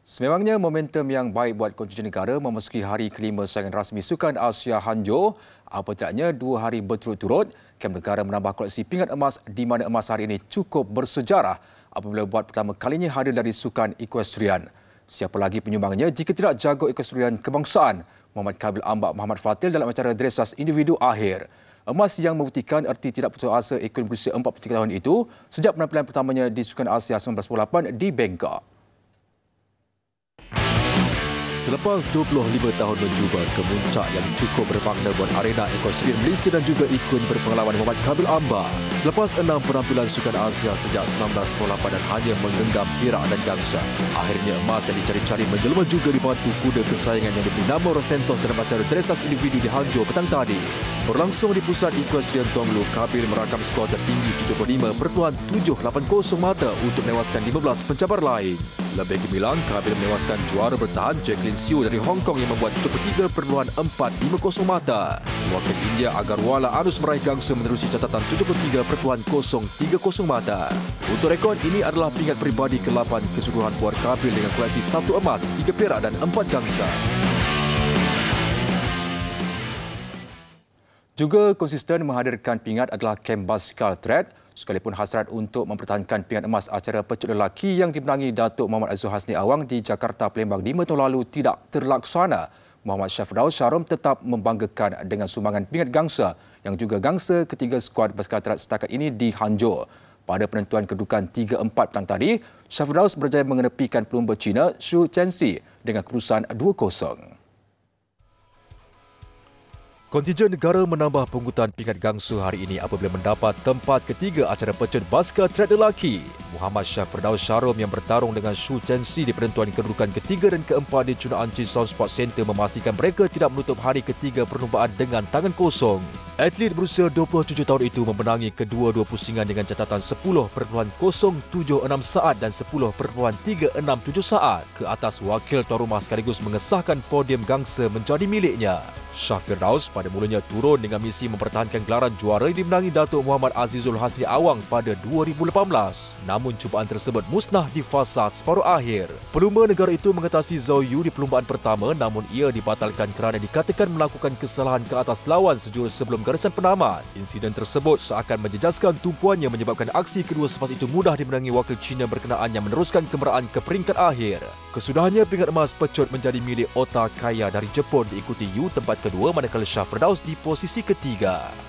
Sememangnya momentum yang baik buat kontingen negara memasuki hari kelima saingan rasmi Sukan Asia Hangzhou. Apa tidaknya 2 hari berturut-turut, kem negara menambah koleksi pingat emas di mana emas hari ini cukup bersejarah apabila buat pertama kalinya hadir dari Sukan Equestrian. Siapa lagi penyumbangnya jika tidak jago equestrian kebangsaan Muhammad Kabil Ambak Muhammad Fatil dalam acara dressage individu akhir. Emas yang membuktikan erti tidak putus asa ikon berusia 43 tahun itu sejak penampilan pertamanya di Sukan Asia 1998 di Bangkok. Selepas 25 tahun mencuba kemuncak yang cukup bermakna buat arena equestrian Malaysia dan juga ikon berpengalaman Muhammad Kabil Ambak. Selepas 6 penampilan Sukan Asia sejak 1998 dan hanya menggenggam perak dan gangsa, akhirnya emas yang dicari-cari menjelma juga dibantu kuda kesayangan yang diberi nama Rosentos dalam acara dressage individu di Hangzhou petang tadi. Berlangsung di pusat equestrian Tonglu, Kabil merakam skor tertinggi 75.780 mata untuk menewaskan 15 pencabar lain. Lebih gemilang, Kabil menewaskan juara bertahan Jacqueline Siu dari Hong Kong yang membuat 73.450 mata. Wakil India Agarwala Anus meraih gangsa menerusi catatan 73.030 mata. Untuk rekod ini adalah peringkat peribadi ke-8 keseluruhan buat Kabil dengan koleksi 1 emas, 3 perak dan 4 gangsa. Juga konsisten menghadirkan pingat adalah kem basikal track, sekalipun hasrat untuk mempertahankan pingat emas acara pecut lelaki yang dimenangi Datuk Muhammad Azul Hasni Awang di Jakarta, Palembang 5 tahun lalu tidak terlaksana. Muhammad Syafraus Sharom tetap membanggakan dengan sumbangan pingat gangsa yang juga gangsa ketiga skuad basikal track setakat ini di Hangzhou. Pada penentuan kedudukan 3-4 petang tadi, Syafraus berjaya mengenepikan pelumba Cina Xu Chenxi dengan keputusan 2-0. Kontingen negara menambah pungutan pingat gangsa hari ini apabila mendapat tempat ketiga acara pecut basikal track lelaki. Muhammad Syafraus Sharom yang bertarung dengan Xu Chenxi di penentuan kedudukan ketiga dan keempat di Cunaan Chin South Sports Centre memastikan mereka tidak menutup hari ketiga perlumbaan dengan tangan kosong. Atlet berusia 27 tahun itu memenangi kedua-dua pusingan dengan catatan 10.076 saat dan 10.367 saat ke atas wakil tuan rumah sekaligus mengesahkan podium gangsa menjadi miliknya. Syafraus pada mulanya turun dengan misi mempertahankan gelaran juara yang dimenangi Datuk Muhammad Azizul Hasni Awang pada 2018. Namun cubaan tersebut musnah di fasa separuh akhir. Pelumba negara itu mengatasi Zhou Yu di perlumbaan pertama namun ia dibatalkan kerana dikatakan melakukan kesalahan ke atas lawan sejurus sebelum garisan penamat. Insiden tersebut seakan menjejaskan tumpuannya menyebabkan aksi kedua selepas itu mudah dimenangi wakil Cina berkenaan yang meneruskan kemeraan ke peringkat akhir. Kesudahannya pingat emas pecut menjadi milik Ota Kaya dari Jepun diikuti Yu tempat kedua manakala Syafraus di posisi ketiga.